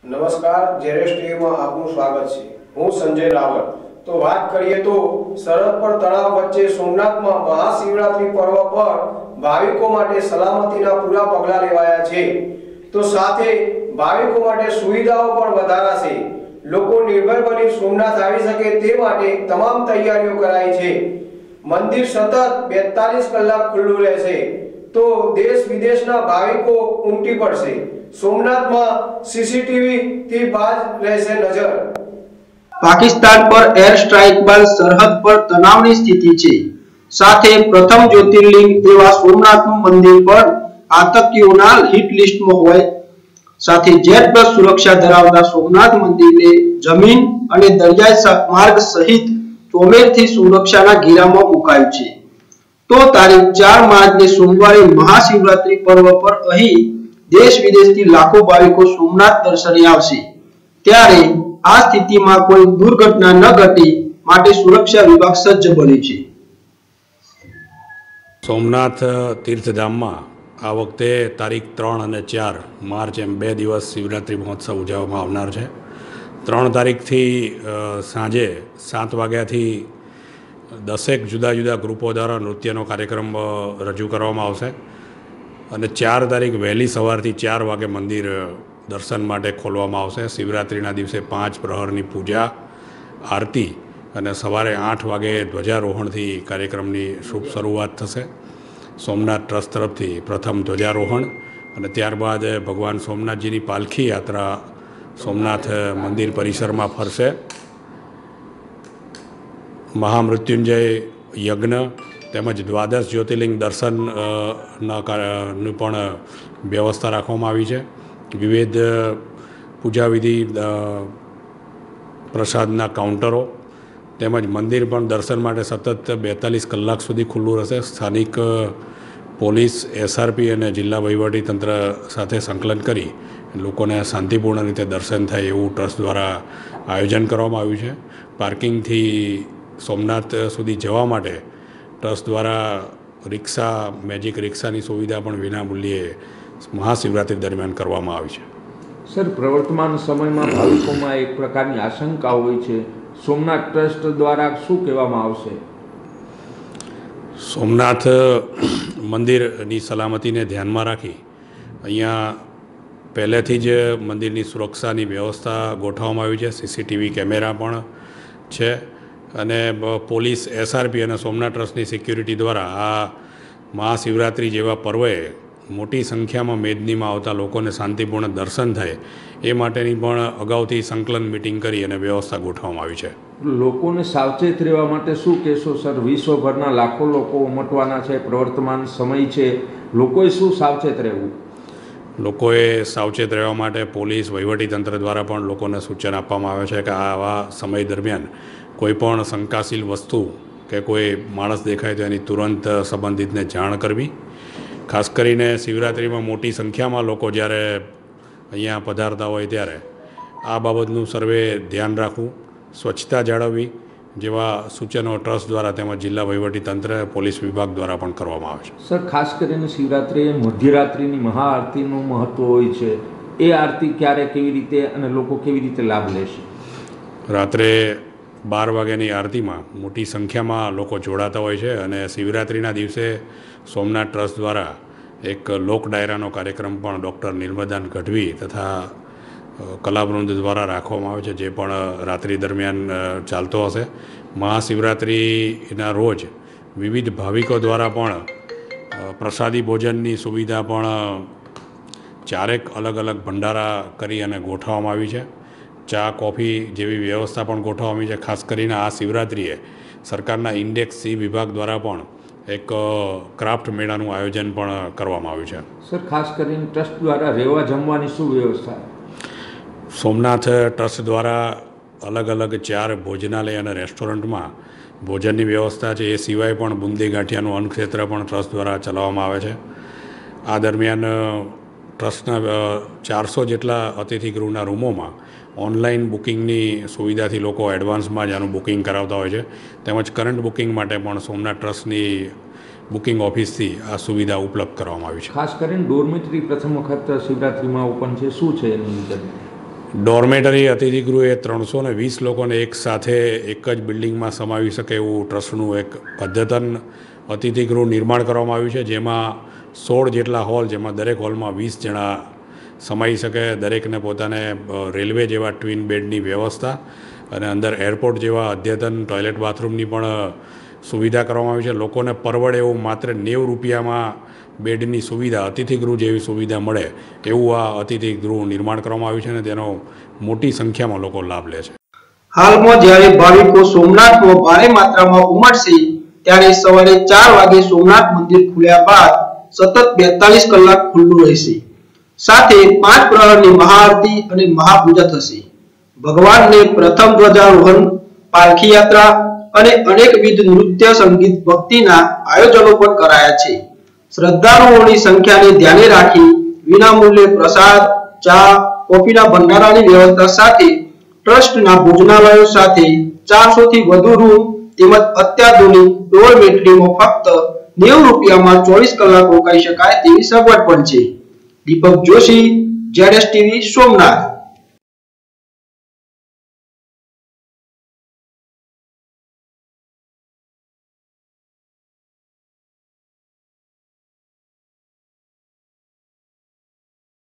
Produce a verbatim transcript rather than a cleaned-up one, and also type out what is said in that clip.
નમસ્કાર, જેરેશ ટીવીમાં આપનું સ્વાગત છે। હું સંજય રાવલ। તો વાત કરીએ તો સરહદ પર તળાવ વચ્ચે સોમનાથમાં મહાશિવરાત્રી પર્વ પર ભાવિકો માટે સલામતીના પૂરા પગલાં લેવાયા છે। તો સાથે ભાવિકો માટે સુવિધાઓ પણ વધારાશે। લોકો નિર્ભય બની સોમનાથ આવી શકે તે માટે તમામ તૈયારીઓ કરાઈ છે। મંદિર સતત બેતાલીસ કલાક ખુલ્લું રહેશે। તો દેશ વિદેશના ભાવિકો ઉમટી પડશે। સોમનાથમાં સીસીટીવી થી બાજ રહેશે નજર। પાકિસ્તાન પર એર સ્ટ્રાઇક બાદ સરહદ પર તણાવની સ્થિતિ છે। સાથે પ્રથમ જ્યોતિર્લિંગ એવા સોમનાથનું મંદિર પણ આતંકીઓના હિટ લિસ્ટમાં હોય। સાથે જેટ પ્લસ સુરક્ષા ધરાવતા સોમનાથ મંદિરને જમીન અને દરિયાઈ માર્ગ સહિત ચોમેરથી સુરક્ષાના ઘેરામાં મુકાયું છે। તો તારીખ ચાર માર્ચને સોમવારે મહાશિવરાત્રી પર્વ પર અહીં દેશ વિદેશથી લાખો ભાવિકો સોમનાથ દર્શને આવશે। ત્યારે આ સ્થિતિમાં કોઈ દુર્ઘટના ન ઘટે માટે સુરક્ષા વિભાગ સજ્જ બન્યું છે। સોમનાથ તીર્થધામમાં આ વખતે તારીખ ત્રણ અને ચાર માર્ચ એમ બે દિવસ શિવરાત્રિ મહોત્સવ ઉજવવામાં આવનાર છે। ત્રણ તારીખથી સાંજે સાત વાગ્યાથી દસેક જુદા જુદા ગ્રુપો દ્વારા નૃત્યનો કાર્યક્રમ રજૂ કરવામાં આવશે અને ચાર તારીખ વહેલી સવારથી ચાર વાગે મંદિર દર્શન માટે ખોલવામાં આવશે। શિવરાત્રિના દિવસે પાંચ પ્રહરની પૂજા આરતી અને સવારે આઠ વાગે ધ્વજારોહણથી કાર્યક્રમની શુભ શરૂઆત થશે। સોમનાથ ટ્રસ્ટ તરફથી પ્રથમ ધ્વજારોહણ અને ત્યારબાદ ભગવાન સોમનાથજીની પાલખી યાત્રા સોમનાથ મંદિર પરિસરમાં ફરશે। મહામૃત્યુંજય યજ્ઞ તેમજ દ્વાદશ જ્યોતિર્લિંગ દર્શનના ની પણ વ્યવસ્થા રાખવામાં આવી છે। વિવિધ પૂજાવિધિ પ્રસાદના કાઉન્ટરો તેમજ મંદિર પણ દર્શન માટે સતત બેતાલીસ કલાક સુધી ખુલ્લું રહેશે। સ્થાનિક પોલીસ, એસઆરપી અને જિલ્લા વહીવટીતંત્ર સાથે સંકલન કરી લોકોને શાંતિપૂર્ણ રીતે દર્શન થાય એવું ટ્રસ્ટ દ્વારા આયોજન કરવામાં આવ્યું છે। પાર્કિંગથી સોમનાથ સુધી જવા માટે ટ્રસ્ટ દ્વારા રિક્ષા, મેજિક રિક્ષાની સુવિધા પણ વિનામૂલ્યે મહાશિવરાત્રિ દરમિયાન કરવામાં આવી છે। સર, પ્રવર્તમાન સમયમાં ભાવિકોમાં એક પ્રકારની આશંકા હોય છે, સોમનાથ ટ્રસ્ટ દ્વારા શું કહેવામાં આવશે? સોમનાથ મંદિરની સલામતીને ધ્યાનમાં રાખી અહીંયા પહેલેથી જ મંદિરની સુરક્ષાની વ્યવસ્થા ગોઠવવામાં આવી છે। સીસીટીવી કેમેરા પણ છે અને પોલીસ, એસઆરપી અને સોમનાથ ટ્રસ્ટની સિક્યુરિટી દ્વારા આ મહાશિવરાત્રિ જેવા પર્વે મોટી સંખ્યામાં મેદનીમાં આવતા લોકોને શાંતિપૂર્ણ દર્શન થાય એ માટેની પણ અગાઉથી સંકલન મિટિંગ કરી અને વ્યવસ્થા ગોઠવવામાં આવી છે। લોકોને સાવચેત રહેવા માટે શું કહેશો સર? વિશ્વભરના લાખો લોકો ઉમટવાના છે, પ્રવર્તમાન સમય છે, લોકોએ શું સાવચેત રહેવું? લોકોએ સાવચેત રહેવા માટે પોલીસ, વહીવટીતંત્ર દ્વારા પણ લોકોને સૂચન આપવામાં આવે છે કે આવા સમય દરમિયાન કોઈ પણ શંકાશીલ વસ્તુ કે કોઈ માણસ દેખાય તો એની તુરંત સંબંધિતને જાણ કરવી। ખાસ કરીને શિવરાત્રિમાં મોટી સંખ્યામાં લોકો જ્યારે અહીંયા પધારતા હોય ત્યારે આ બાબતનું સર્વે ધ્યાન રાખવું, સ્વચ્છતા જાળવવી જેવા સૂચનો ટ્રસ્ટ દ્વારા તેમજ જિલ્લા વહીવટીતંત્ર, પોલીસ વિભાગ દ્વારા પણ કરવામાં આવે છે। સર, ખાસ કરીને શિવરાત્રિએ મધ્યરાત્રિની મહાઆરતીનું મહત્ત્વ હોય છે, એ આરતી ક્યારે, કેવી રીતે અને લોકો કેવી રીતે લાભ લેશે? રાત્રે બાર વાગ્યાની આરતીમાં મોટી સંખ્યામાં લોકો જોડાતા હોય છે અને શિવરાત્રિના દિવસે સોમનાથ ટ્રસ્ટ દ્વારા એક લોક ડાયરાનો કાર્યક્રમ પણ ડૉક્ટર નિર્મદાન ગઢવી તથા કલાવૃંદ દ્વારા રાખવામાં આવે છે, જે પણ રાત્રિ દરમિયાન ચાલતો હશે। મહાશિવરાત્રિના રોજ વિવિધ ભાવિકો દ્વારા પણ પ્રસાદી ભોજનની સુવિધા પણ ચારેક અલગ અલગ ભંડારા કરી અને ગોઠવવામાં આવી છે। ચા, કોફી જેવી વ્યવસ્થા પણ ગોઠવવામાં આવી છે। ખાસ કરીને આ શિવરાત્રિએ સરકારના ઇન્ડેક્સ સી વિભાગ દ્વારા પણ એક ક્રાફ્ટ મેળાનું આયોજન પણ કરવામાં આવ્યું છે। સર, ખાસ કરીને ટ્રસ્ટ દ્વારા રહેવા જમવાની શું વ્યવસ્થા? સોમનાથ ટ્રસ્ટ દ્વારા અલગ અલગ ચાર ભોજનાલય અને રેસ્ટોરન્ટમાં ભોજનની વ્યવસ્થા છે। એ સિવાય પણ બુંદી ગાંઠિયાનું અન્નક્ષેત્ર પણ ટ્રસ્ટ દ્વારા ચલાવવામાં આવે છે। આ દરમિયાન ટ્રસ્ટના ચારસો જેટલા અતિથિગૃહના રૂમોમાં ઓનલાઈન બુકિંગની સુવિધાથી લોકો એડવાન્સમાં જ આનું બુકિંગ કરાવતા હોય છે તેમજ કરંટ બુકિંગ માટે પણ સોમનાથ ટ્રસ્ટની બુકિંગ ઓફિસથી આ સુવિધા ઉપલબ્ધ કરવામાં આવી છે। ખાસ કરીને ડોર્મેટરી પ્રથમ વખત શિવરાત્રિમાં ઓપન છે, શું છે એની અંદર? ડોર્મેટરી અતિથિગૃહ એ ત્રણસો ને વીસ લોકોને એક સાથે એક જ બિલ્ડિંગમાં સમાવી શકે એવું ટ્રસ્ટનું એક અદ્યતન અતિથિગૃહ નિર્માણ કરવામાં આવ્યું છે, જેમાં સોળ જેટલા હોલ, જેમાં દરેક હોલમાં વીસ જણા સમાઈ શકે, દરેકને પોતાને રેલવે જેવા ટ્વિન બેડની વ્યવસ્થા અને અંદર એરપોર્ટ જેવા અદ્યતન ટોયલેટ બાથરૂમની પણ સુવિધા કરવામાં આવી છે. લોકોને પરવડે એવું માત્ર નેવું રૂપિયામાં બેડની સુવિધા, અતિથિગૃહ જેવી સુવિધા મળે એવું આ અતિથિગૃહ નિર્માણ કરવામાં આવ્યું છે અને તેનો મોટી સંખ્યામાં લોકો લાભ લે છે. હાલમાં જ્યારે ભાવિકો સોમનાથમાં ભારે માત્રામાં ઉમટશે ત્યારે સવારે ચાર વાગે સોમનાથ મંદિર ખુલ્યા બાદ સતત બેતાલીસ કલાક ખુલ્લું રહેશે. સાથે પાંચ પ્રહરની મહાઆરતી અને મહાપૂજા થશે. ભગવાનને પ્રથમ ધ્વજારોહણ, પાલખી યાત્રા અને અનેકવિધ નૃત્ય, સંગીત, ભક્તિના આયોજનો પણ કરાયા છે. શ્રદ્ધાળુઓની સંખ્યાને ધ્યાને રાખી વિનામૂલ્યે પ્રસાદ, ચા, કોફીના ભંડારાની વ્યવસ્થા સાથે ટ્રસ્ટના ભોજનાલયો સાથે ચારસો થી વધુ રૂમ તેમજ અત્યાધુનિક ડોરમેટરીમાં ફક્ત નેવું રૂપિયામાં ચોવીસ કલાક રોકાઈ શકાય તેવી સગવડ પણ છે. Deepak Joshi, Z S TV, Somnath.